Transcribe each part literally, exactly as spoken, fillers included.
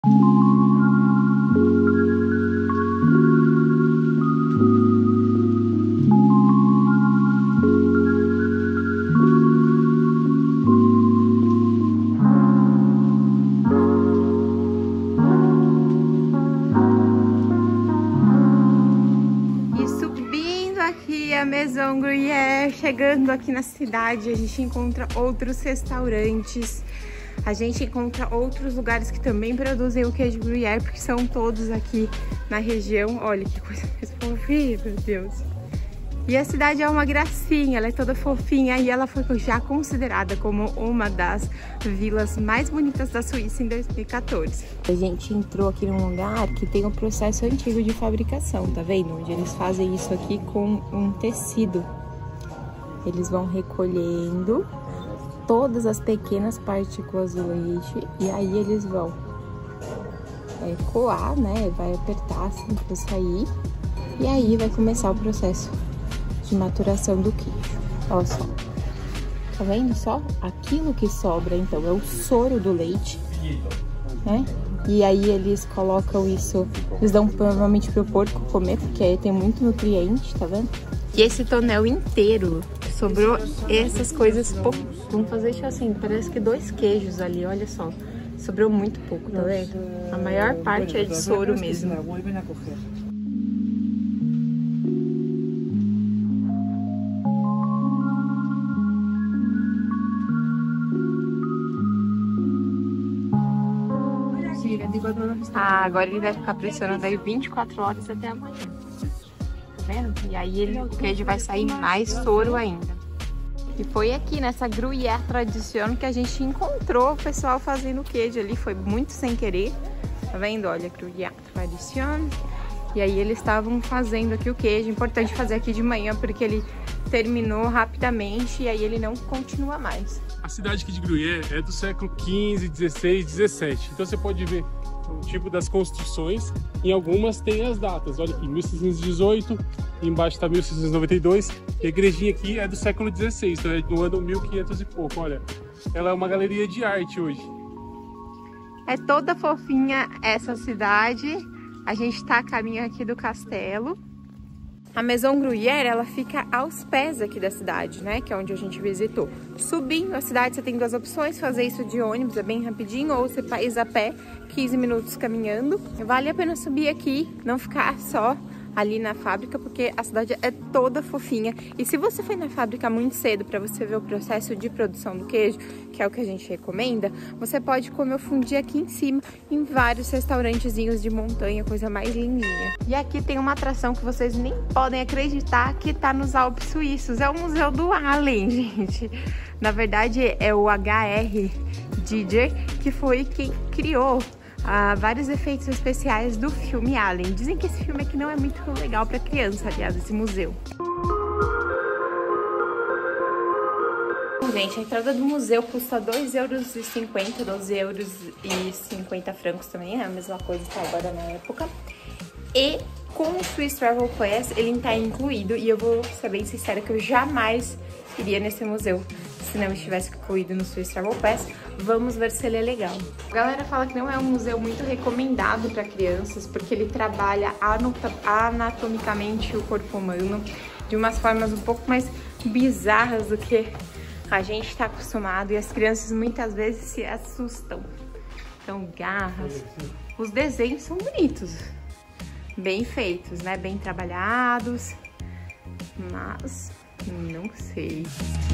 A Maison Gruyère, chegando aqui na cidade, a gente encontra outros restaurantes, a gente encontra outros lugares que também produzem o queijo Gruyère, porque são todos aqui na região. Olha que coisa mais fofinha, meu Deus. E a cidade é uma gracinha, ela é toda fofinha e ela foi já considerada como uma das vilas mais bonitas da Suíça em dois mil e quatorze. A gente entrou aqui num lugar que tem um processo antigo de fabricação, tá vendo? Onde eles fazem isso aqui com um tecido. Eles vão recolhendo todas as pequenas partículas do leite e aí eles vão é, coar, né? Vai apertar assim pra sair e aí vai começar o processo de maturação do queijo. Olha só, tá vendo só? Aquilo que sobra então é o soro do leite, né? E aí eles colocam isso, eles dão provavelmente pro porco comer, porque aí tem muito nutriente, tá vendo? E esse tonel inteiro sobrou essas coisas pouco. Vamos fazer isso assim, parece que dois queijos ali, olha só. Sobrou muito pouco, tá vendo? A maior parte é de soro mesmo. Ah, agora ele vai ficar pressionando aí vinte e quatro horas até amanhã. Tá vendo? E aí ele, o queijo vai sair mais soro ainda. E foi aqui nessa Gruyère Tradition que a gente encontrou o pessoal fazendo queijo ali. Foi muito sem querer. Tá vendo? Olha, Gruyère Tradition. E aí eles estavam fazendo aqui o queijo. Importante fazer aqui de manhã porque ele terminou rapidamente e aí ele não continua mais. A cidade aqui de Gruyère é do século quinze, dezesseis, dezessete. Então você pode ver o tipo das construções. Em algumas tem as datas. Olha aqui, mil seiscentos e dezoito, embaixo está mil seiscentos e noventa e dois. E a igrejinha aqui é do século dezesseis, então é do ano mil e quinhentos e pouco. Olha, ela é uma galeria de arte hoje. É toda fofinha essa cidade. A gente está a caminho aqui do castelo. A Maison Gruyère, ela fica aos pés aqui da cidade, né? Que é onde a gente visitou. Subindo a cidade, você tem duas opções. Fazer isso de ônibus, é bem rapidinho. Ou você faz a pé, quinze minutos caminhando. Vale a pena subir aqui, não ficar só ali na fábrica, porque a cidade é toda fofinha. E se você for na fábrica muito cedo para você ver o processo de produção do queijo, que é o que a gente recomenda, você pode comer o fundi aqui em cima, em vários restaurantezinhos de montanha, coisa mais lindinha. E aqui tem uma atração que vocês nem podem acreditar que tá nos Alpes Suíços. É o Museu do Allen, gente. Na verdade, é o H R Giger, que foi quem criou Uh, vários efeitos especiais do filme Alien. Dizem que esse filme aqui não é muito legal para criança, aliás, esse museu. Gente, a entrada do museu custa dois euros e cinquenta, doze euros e cinquenta francos também, é a mesma coisa que agora na época. E com o Swiss Travel Pass ele está incluído, e eu vou ser bem sincera que eu jamais iria nesse museu se não estivesse incluído no Swiss Travel Pass. Vamos ver se ele é legal. A galera fala que não é um museu muito recomendado para crianças, porque ele trabalha anatomicamente o corpo humano de umas formas um pouco mais bizarras do que a gente está acostumado, e as crianças muitas vezes se assustam. Então, garras. Os desenhos são bonitos, bem feitos, né? Bem trabalhados, mas não sei.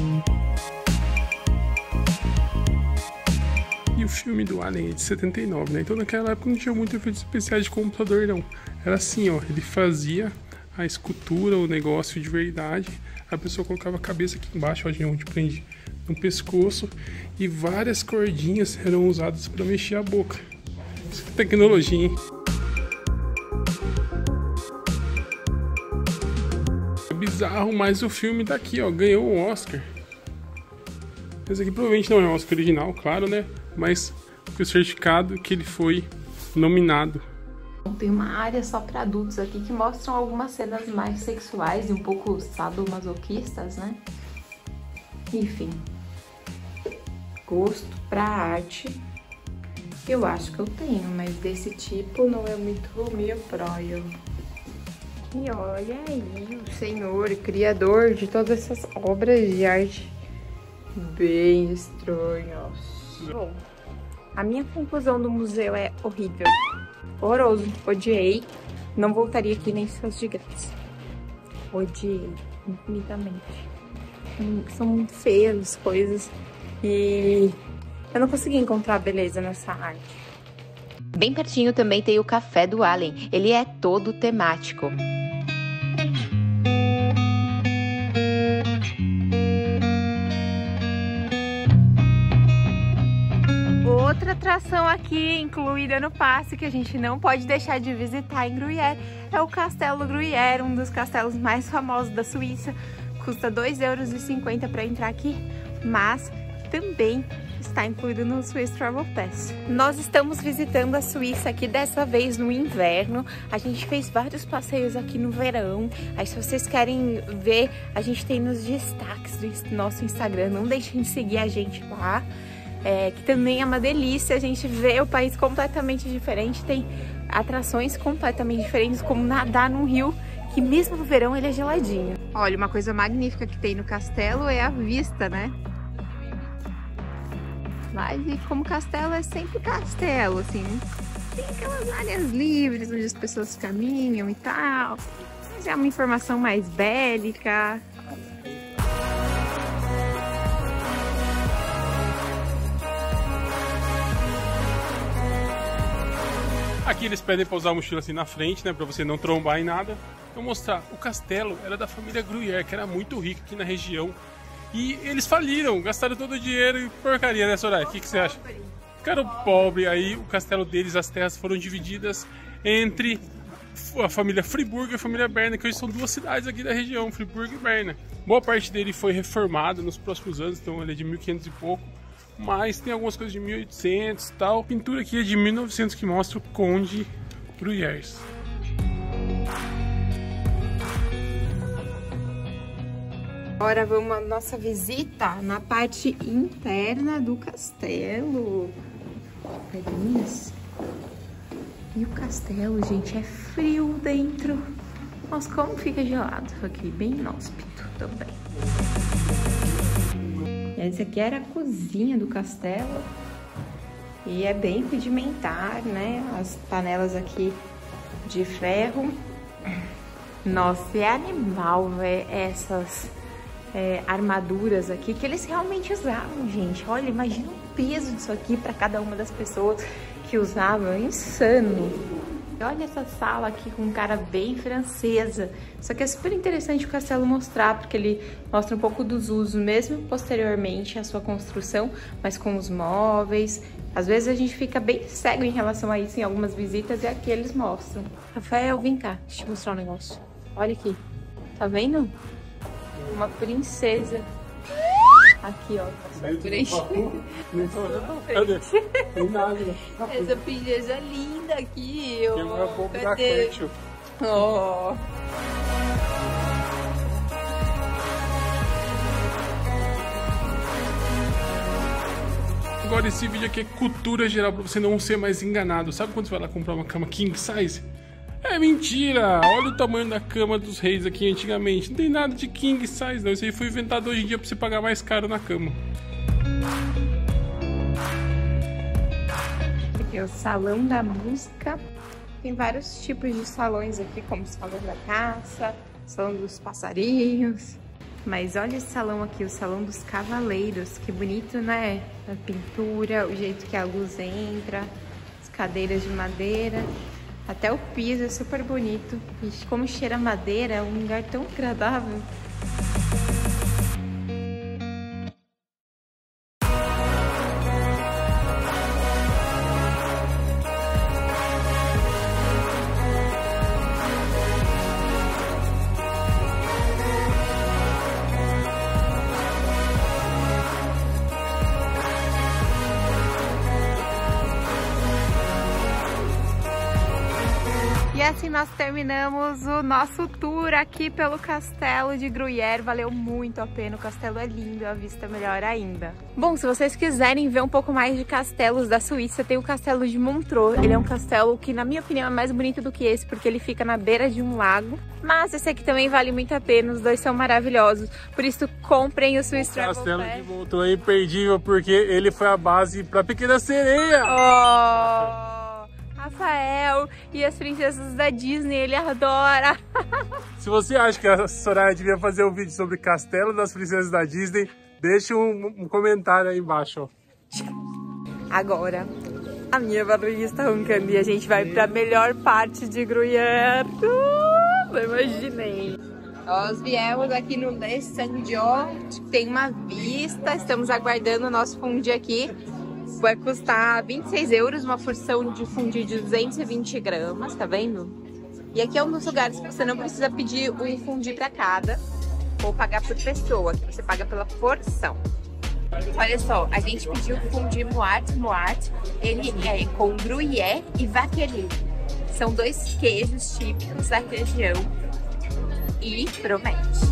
E o filme do Alien é de setenta e nove, né? Então naquela época não tinha muito efeitos especiais de computador, não. Era assim, ó, ele fazia a escultura, o negócio de verdade. A pessoa colocava a cabeça aqui embaixo, ó, onde prende no pescoço, e várias cordinhas eram usadas para mexer a boca. Isso que tecnologia, hein? É bizarro, mas o filme daqui, ó, ganhou o Oscar. Esse aqui provavelmente não é o Oscar original, claro, né? Mas o certificado que ele foi nominado. Tem uma área só para adultos aqui que mostram algumas cenas mais sexuais e um pouco sadomasoquistas, né? Enfim, gosto pra arte Eu acho que eu tenho, mas desse tipo não é muito minha praia. E olha aí, o senhor, criador de todas essas obras de arte bem estranhas. Bom, a minha conclusão do museu é horrível, horroroso, odiei. Não voltaria aqui nem se fosse de graça. Odiei infinitamente. São muito feias as coisas e eu não consegui encontrar beleza nessa arte. Bem pertinho também tem o Café do Allen. Ele é todo temático. Outra atração aqui, incluída no passe, que a gente não pode deixar de visitar em Gruyère, é o Castelo Gruyère, um dos castelos mais famosos da Suíça. Custa dois euros e cinquenta para entrar aqui, mas também está incluído no Swiss Travel Pass. Nós estamos visitando a Suíça aqui dessa vez no inverno. A gente fez vários passeios aqui no verão. Aí se vocês querem ver, a gente tem nos destaques do nosso Instagram. Não deixem de seguir a gente lá, é, que também é uma delícia. A gente vê o país completamente diferente, tem atrações completamente diferentes, como nadar num rio que mesmo no verão ele é geladinho. Olha, uma coisa magnífica que tem no castelo é a vista, né? Mas e como castelo é sempre castelo, assim, tem aquelas áreas livres onde as pessoas caminham e tal, mas é uma informação mais bélica. Aqui eles pedem pra usar a mochila assim na frente, né, pra você não trombar em nada. Vou mostrar, o castelo era da família Gruyère, que era muito rica aqui na região. E eles faliram, gastaram todo o dinheiro e porcaria, né, Soraya? O que, que você acha? Ficaram pobre, aí o castelo deles, as terras foram divididas entre a família Fribourg e a família Berna, que hoje são duas cidades aqui da região, Fribourg e Berna. Boa parte dele foi reformado nos próximos anos, então ele é de mil e quinhentos e pouco. Mas tem algumas coisas de mil e oitocentos e tal. A pintura aqui é de mil e novecentos que mostra o Conde Gruyère. Agora vamos à nossa visita na parte interna do castelo. Peguinhas. E o castelo, gente, é frio dentro. Nossa, como fica gelado aqui, bem inóspito também. Essa aqui era a cozinha do castelo. E é bem rudimentar, né? As panelas aqui de ferro. Nossa, é animal, velho, essas é, armaduras aqui que eles realmente usavam, gente. Olha, imagina o peso disso aqui para cada uma das pessoas que usavam. É insano. Olha essa sala aqui com cara bem francesa. Só que é super interessante o castelo mostrar, porque ele mostra um pouco dos usos, mesmo posteriormente à sua construção, mas com os móveis. Às vezes a gente fica bem cego em relação a isso em algumas visitas, e aqui eles mostram. Rafael, vem cá, deixa eu te mostrar um negócio. Olha aqui, tá vendo? Uma princesa. Aqui, ó, passou frente. Tem nada. Essa princesa linda aqui, ó. Tem uma boba da corte. Ó. Agora esse vídeo aqui é cultura geral pra você não ser mais enganado. Sabe quando você vai lá comprar uma cama king size? É mentira! Olha o tamanho da cama dos reis aqui antigamente. Não tem nada de king size não. Isso aí foi inventado hoje em dia pra você pagar mais caro na cama. Aqui é o salão da música. Tem vários tipos de salões aqui, como o salão da caça, salão dos passarinhos. Mas olha esse salão aqui, o salão dos cavaleiros. Que bonito, né? A pintura, o jeito que a luz entra, as cadeiras de madeira. Até o piso é super bonito. E como cheira madeira, é um lugar tão agradável. E assim nós terminamos o nosso tour aqui pelo Castelo de Gruyère. Valeu muito a pena, o castelo é lindo, a vista é melhor ainda. Bom, se vocês quiserem ver um pouco mais de castelos da Suíça, tem o Castelo de Montreux. Ele é um castelo que, na minha opinião, é mais bonito do que esse, porque ele fica na beira de um lago. Mas esse aqui também vale muito a pena, os dois são maravilhosos. Por isso, comprem o Swiss Travel Pass. O Castelo de Montreux é imperdível, porque ele foi a base para Pequena Sereia. Oh! Rafael e as princesas da Disney, ele adora. Se você acha que a Soraya devia fazer um vídeo sobre Castelo das Princesas da Disney, deixa um, um comentário aí embaixo. Agora, a minha barriga está roncando e a gente vai para a melhor parte de Gruyère. Uh, não imaginei. Nós viemos aqui no Le Saint-Jean, tem uma vista, estamos aguardando o nosso fondue aqui. Vai custar vinte e seis euros, uma porção de fondue de duzentos e vinte gramas, tá vendo? E aqui é um dos lugares que você não precisa pedir um fondue para cada ou pagar por pessoa, que você paga pela porção. Olha só, a gente pediu fondue moite moite, ele é com gruyère e vaquerie. São dois queijos típicos da região e promete.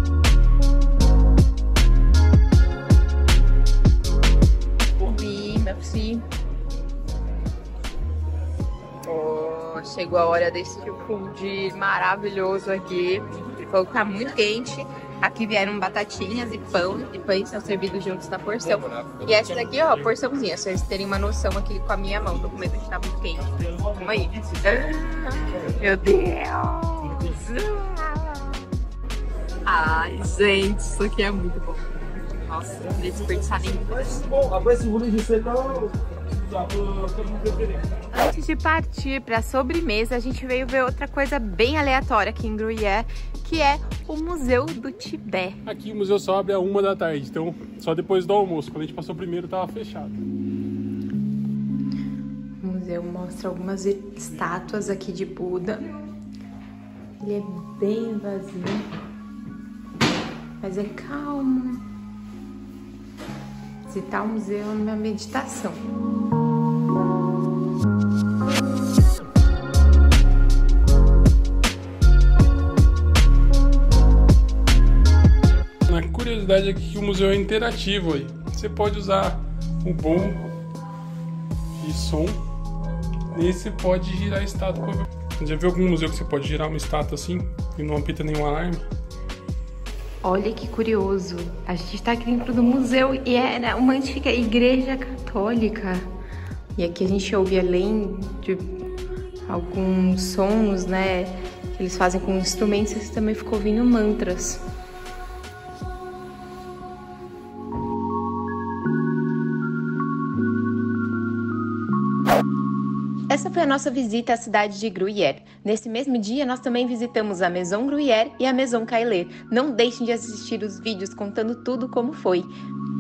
Merci. Oh, chegou a hora desse fondue maravilhoso aqui. Ele falou que tá muito quente. Aqui vieram batatinhas e pão, e pães são servidos juntos na porção. E essa daqui, ó, porçãozinha, só vocês terem uma noção aqui com a minha mão. Tô com medo de estar muito quente. Vamos aí. Meu Deus! Ai, gente, isso aqui é muito bom. Nossa, não queria desperdiçar nenhum. Antes de partir para a sobremesa, a gente veio ver outra coisa bem aleatória aqui em Gruyère, que é o Museu do Tibete. Aqui o museu só abre a uma da tarde, então só depois do almoço. Quando a gente passou primeiro, tava fechado. O museu mostra algumas estátuas aqui de Buda. Ele é bem vazio, mas é calmo. Visitar o museu é uma meditação. A curiosidade é que o museu é interativo aí. Você pode usar o bom de som. Nesse pode girar a estátua. Já viu algum museu que você pode girar uma estátua assim e não apita nenhum alarme? Olha que curioso, a gente está aqui dentro do museu e era uma antiga igreja católica. E aqui a gente ouve, além de alguns sons, né, que eles fazem com instrumentos, você também ficou ouvindo mantras. Essa foi a nossa visita à cidade de Gruyère. Nesse mesmo dia, nós também visitamos a Maison Gruyère e a Maison Caillé. Não deixem de assistir os vídeos contando tudo como foi.